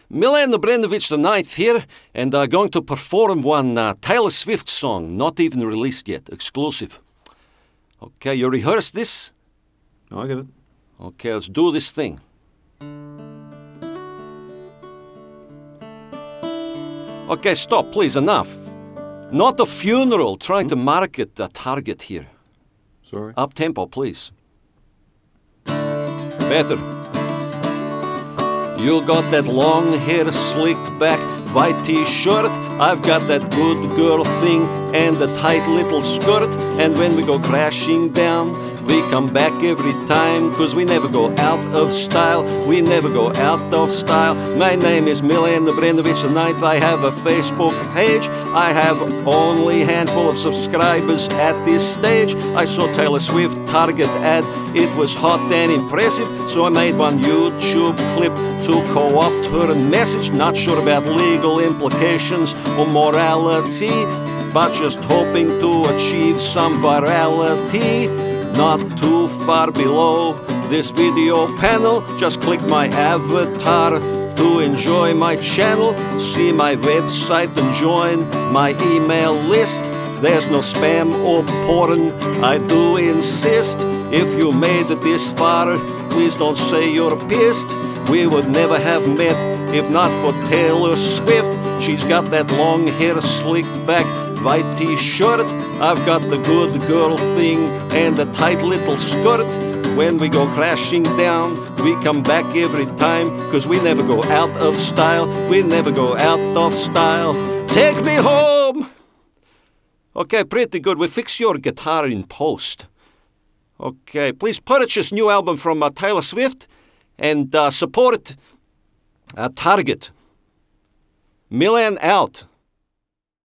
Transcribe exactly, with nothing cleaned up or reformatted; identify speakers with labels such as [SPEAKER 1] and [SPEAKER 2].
[SPEAKER 1] Milan Obrenovic the ninth here, and I'm going to perform one uh, Taylor Swift song, not even released yet, exclusive. Okay, you rehearsed this?
[SPEAKER 2] Oh, I get it.
[SPEAKER 1] Okay, let's do this thing. Okay, stop, please, enough. Not a funeral trying to market a target here.
[SPEAKER 2] Sorry.
[SPEAKER 1] Up tempo, please. Better. You got that long hair slicked back, white t-shirt. I've got that good girl thing and the tight little skirt. And when we go crashing down, we come back every time, cause we never go out of style. We never go out of style. My name is Milan Obrenovic the ninth. I have a Facebook page. I have only a handful of subscribers at this stage. I saw Taylor Swift Target ad. It was hot and impressive, so I made one YouTube clip to co-opt her message. Not sure about legal implications or morality, but just hoping to achieve some virality. Not too far below this video panel, just click my avatar to enjoy my channel, see my website and join my email list. There's no spam or porn, I do insist. If you made it this far, please don't say you're pissed. We would never have met if not for Taylor Swift. She's got that long hair slicked back, white t-shirt. I've got the good girl thing and the tight little skirt. When we go crashing down, we come back every time, cause we never go out of style. We never go out of style. Take me home! Okay, pretty good. We fix your guitar in post. Okay, please purchase new album from uh, Taylor Swift and uh, support uh, Target. Milan out.